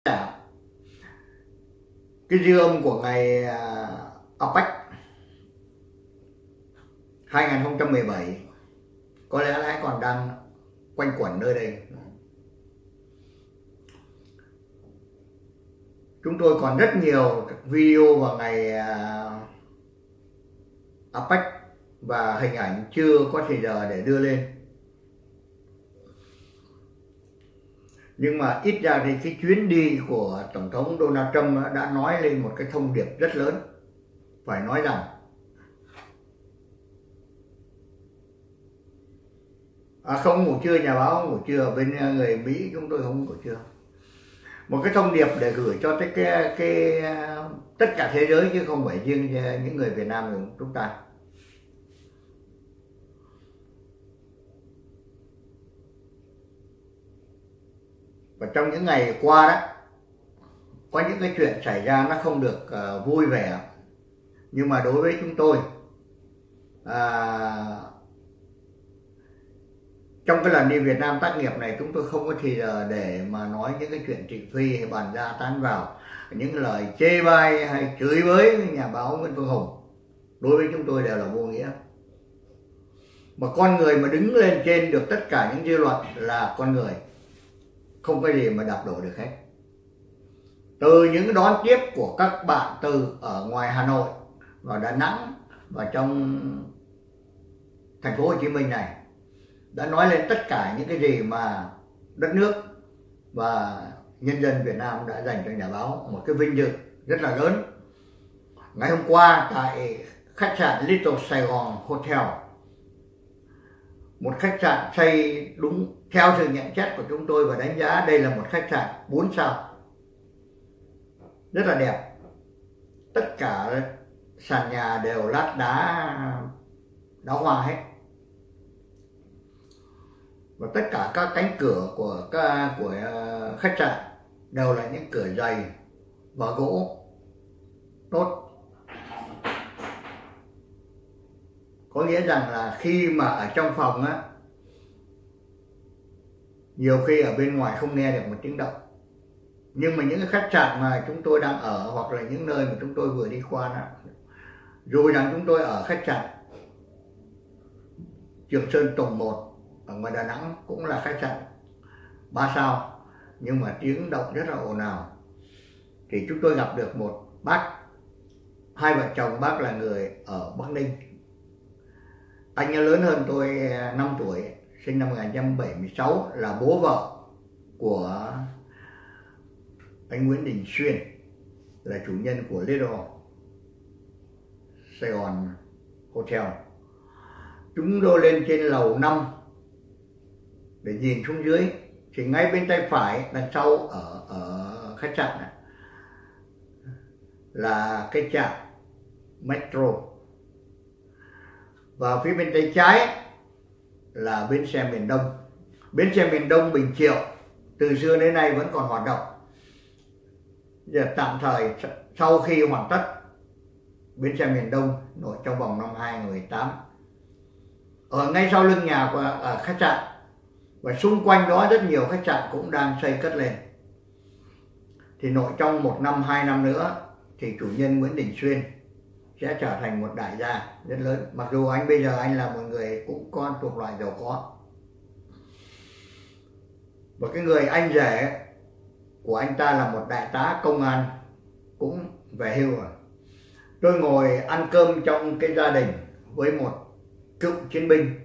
Cái dư âm của ngày APEC 2017 có lẽ còn đang quanh quẩn nơi đây. Chúng tôi còn rất nhiều video vào ngày APEC và hình ảnh chưa có thời giờ để đưa lên. Nhưng mà ít ra thì cái chuyến đi của Tổng thống Donald Trump đã nói lên một cái thông điệp rất lớn. Phải nói rằng không ngủ trưa, nhà báo ngủ trưa, ở bên người Mỹ chúng tôi không ngủ trưa. Một cái thông điệp để gửi cho cái tất cả thế giới, chứ không phải riêng những người Việt Nam của chúng ta. Và trong những ngày qua đó, có những cái chuyện xảy ra nó không được vui vẻ. Nhưng mà đối với chúng tôi, trong cái lần đi Việt Nam tác nghiệp này, chúng tôi không có thì giờ để mà nói những cái chuyện thị phi hay bàn ra tán vào, những lời chê bai hay chửi bới nhà báo Nguyễn Phương Hùng. Đối với chúng tôi đều là vô nghĩa. Mà con người mà đứng lên trên được tất cả những dư luận là con người, không có gì mà đạp đổ được hết. Từ những đón tiếp của các bạn từ ở ngoài Hà Nội và Đà Nẵng và trong thành phố Hồ Chí Minh này đã nói lên tất cả những cái gì mà đất nước và nhân dân Việt Nam đã dành cho nhà báo, một cái vinh dự rất là lớn. Ngày hôm qua tại khách sạn Little Saigon Hotel, một khách sạn xây đúng theo sự nhận xét của chúng tôi và đánh giá đây là một khách sạn 4 sao, rất là đẹp. Tất cả sàn nhà đều lát đá hoa hết, và tất cả các cánh cửa của khách sạn đều là những cửa dày và gỗ tốt. Có nghĩa rằng là khi mà ở trong phòng á, nhiều khi ở bên ngoài không nghe được một tiếng động. Nhưng mà những cái khách sạn mà chúng tôi đang ở, hoặc là những nơi mà chúng tôi vừa đi qua đó, dù rằng chúng tôi ở khách sạn Trường Sơn Tùng 1 ở ngoài Đà Nẵng cũng là khách sạn 3 sao, nhưng mà tiếng động rất là ồn ào. Thì chúng tôi gặp được một bác, hai vợ chồng, bác là người ở Bắc Ninh. Anh ấy lớn hơn tôi 5 tuổi, sinh năm 1976, là bố vợ của anh Nguyễn Đình Xuyên, là chủ nhân của Little Saigon Hotel. Chúng tôi lên trên lầu 5 để nhìn xuống dưới, thì ngay bên tay phải đằng sau ở khách sạn này là cái trạm metro, và phía bên tay trái là bến xe miền Đông. Bến xe miền Đông Bình Triệu từ xưa đến nay vẫn còn hoạt động. Giờ tạm thời sau khi hoàn tất bến xe miền Đông nổi trong vòng năm 2018, ở ngay sau lưng nhà của khách sạn, và xung quanh đó rất nhiều khách sạn cũng đang xây cất lên. Thì nội trong 1 năm 2 năm nữa thì chủ nhân Nguyễn Đình Xuyên sẽ trở thành một đại gia rất lớn. Mặc dù anh bây giờ anh là một người cũng con thuộc loại giàu có. Và cái người anh rể của anh ta là một đại tá công an cũng về hưu rồi. Tôi ngồi ăn cơm trong cái gia đình với một cựu chiến binh,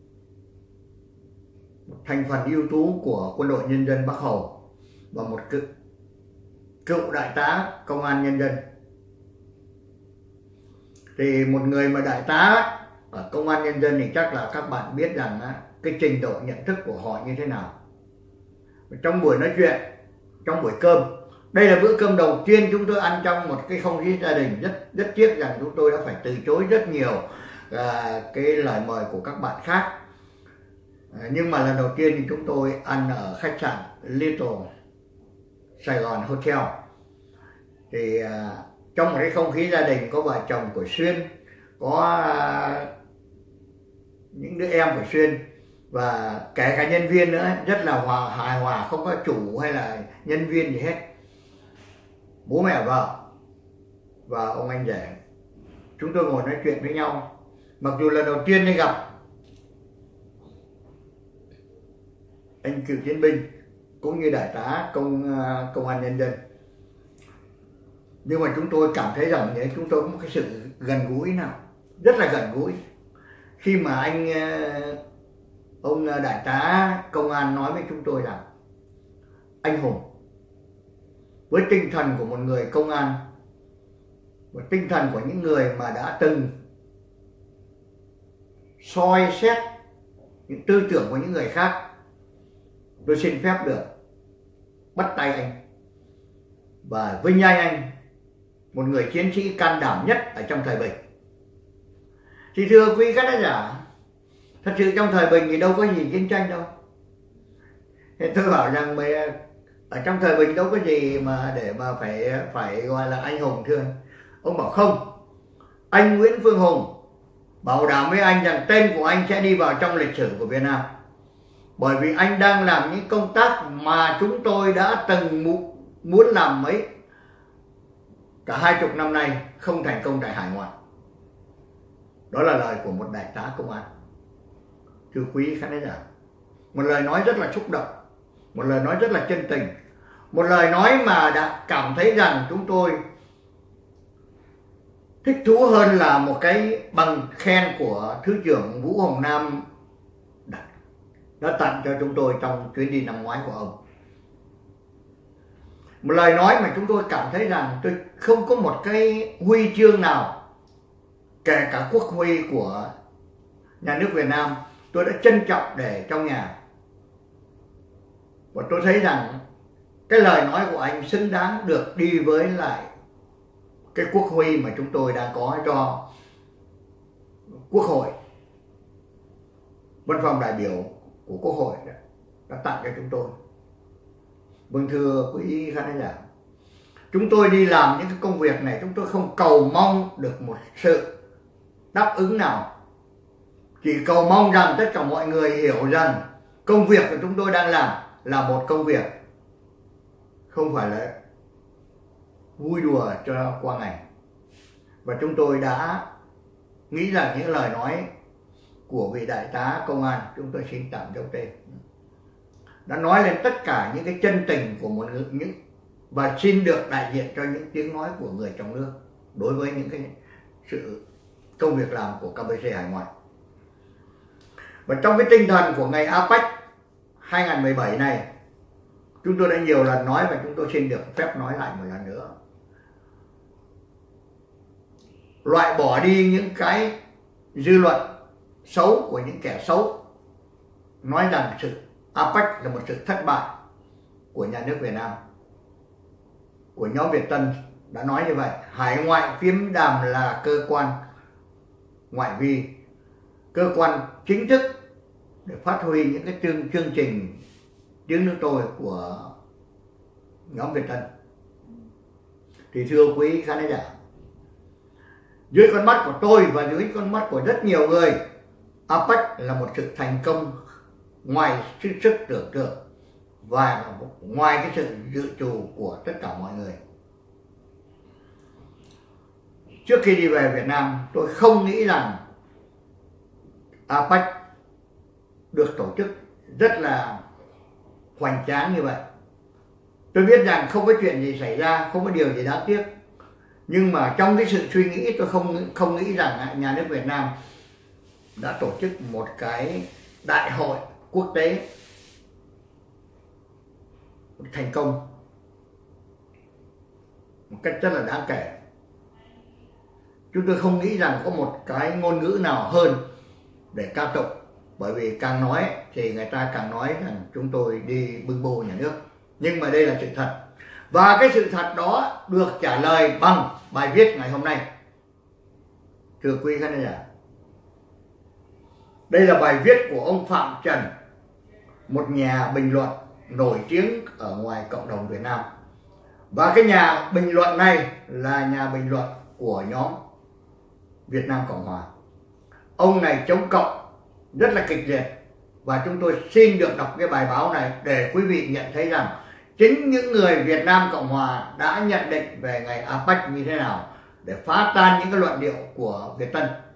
một thành phần ưu tú của Quân đội Nhân dân Bắc Hồ, và một cựu đại tá công an nhân dân. Thì một người mà đại tá ở công an nhân dân thì chắc là các bạn biết rằng cái trình độ nhận thức của họ như thế nào. Trong buổi nói chuyện, trong buổi cơm, đây là bữa cơm đầu tiên chúng tôi ăn trong một cái không khí gia đình. Rất tiếc rằng chúng tôi đã phải từ chối rất nhiều cái lời mời của các bạn khác. Nhưng mà lần đầu tiên thì chúng tôi ăn ở khách sạn Little Saigon Hotel. Thì trong một cái không khí gia đình, có vợ chồng của Xuyên, có những đứa em của Xuyên, và kể cả nhân viên nữa, rất là hài hòa, không có chủ hay là nhân viên gì hết. bố mẹ vợ và ông anh rể. Chúng tôi ngồi nói chuyện với nhau. Mặc dù lần đầu tiên đi gặp anh cựu chiến binh cũng như đại tá công an nhân dân, nhưng mà chúng tôi cảm thấy rằng chúng tôi có một cái sự gần gũi nào, rất là gần gũi. Khi mà ông đại tá công an nói với chúng tôi rằng anh Hùng, với tinh thần của một người công an và tinh thần của những người mà đã từng soi xét những tư tưởng của những người khác, tôi xin phép được bắt tay anh và vinh danh anh, một người chiến sĩ can đảm nhất ở trong thời bình. Thì thưa quý khán giả, thật sự trong thời bình thì đâu có gì chiến tranh đâu. Thế tôi bảo rằng ở trong thời bình đâu có gì mà để mà phải gọi là anh hùng, thưa anh. Ông bảo không, anh Nguyễn Phương Hùng bảo đảm với anh rằng tên của anh sẽ đi vào trong lịch sử của Việt Nam, bởi vì anh đang làm những công tác mà chúng tôi đã từng muốn làm cả 20 năm nay không thành công tại hải ngoại. Đó là lời của một đại tá công an. Thưa quý khán giả, một lời nói rất là xúc động, một lời nói rất là chân tình, một lời nói mà đã cảm thấy rằng chúng tôi thích thú hơn là một cái bằng khen của Thứ trưởng Vũ Hồng Nam đã tặng cho chúng tôi trong chuyến đi năm ngoái của ông. Một lời nói mà chúng tôi cảm thấy rằng tôi không có một cái huy chương nào, kể cả quốc huy của nhà nước Việt Nam, tôi đã trân trọng để trong nhà. Và tôi thấy rằng cái lời nói của anh xứng đáng được đi với lại cái quốc huy mà chúng tôi đang có cho Quốc hội, văn phòng đại biểu của Quốc hội đã tặng cho chúng tôi. Vâng, thưa quý khán giả, chúng tôi đi làm những cái công việc này, chúng tôi không cầu mong được một sự đáp ứng nào, chỉ cầu mong rằng tất cả mọi người hiểu rằng công việc của chúng tôi đang làm là một công việc, không phải là vui đùa cho qua ngày. Và chúng tôi đã nghĩ rằng những lời nói của vị đại tá công an, chúng tôi xin tạm dấu tên, đã nói lên tất cả những cái chân tình của một những, và xin được đại diện cho những tiếng nói của người trong nước đối với những cái sự công việc làm của KBC hải ngoại. Và trong cái tinh thần của ngày APEC 2017 này, chúng tôi đã nhiều lần nói và chúng tôi xin được phép nói lại một lần nữa. Loại bỏ đi những cái dư luận xấu của những kẻ xấu, nói rằng sự APEC là một sự thất bại của nhà nước Việt Nam, của nhóm Việt Tân đã nói như vậy. Hải ngoại phím đàm là cơ quan ngoại vi, cơ quan chính thức để phát huy những cái chương trình tiếng nước tôi của nhóm Việt Tân. Thì thưa quý khán giả, dưới con mắt của tôi và dưới con mắt của rất nhiều người, APEC là một sự thành công ngoài sức tưởng tượng và ngoài cái sự dự trù của tất cả mọi người. Trước khi đi về Việt Nam, tôi không nghĩ rằng APEC được tổ chức rất là hoành tráng như vậy. Tôi biết rằng không có chuyện gì xảy ra, không có điều gì đáng tiếc. Nhưng mà trong cái sự suy nghĩ, tôi không nghĩ rằng nhà nước Việt Nam đã tổ chức một cái đại hội quốc tế thành công một cách rất là đáng kể. Chúng tôi không nghĩ rằng có một cái ngôn ngữ nào hơn để ca tụng, bởi vì càng nói thì người ta càng nói rằng chúng tôi đi bưng bô nhà nước. Nhưng mà đây là sự thật, và cái sự thật đó được trả lời bằng bài viết ngày hôm nay. Thưa quý khán giả, đây là bài viết của ông Phạm Trần, một nhà bình luận nổi tiếng ở ngoài cộng đồng Việt Nam. Và cái nhà bình luận này là nhà bình luận của nhóm Việt Nam Cộng Hòa. Ông này chống cộng rất là kịch liệt, và chúng tôi xin được đọc cái bài báo này để quý vị nhận thấy rằng chính những người Việt Nam Cộng Hòa đã nhận định về ngày APEC như thế nào để phá tan những cái luận điệu của Việt Tân.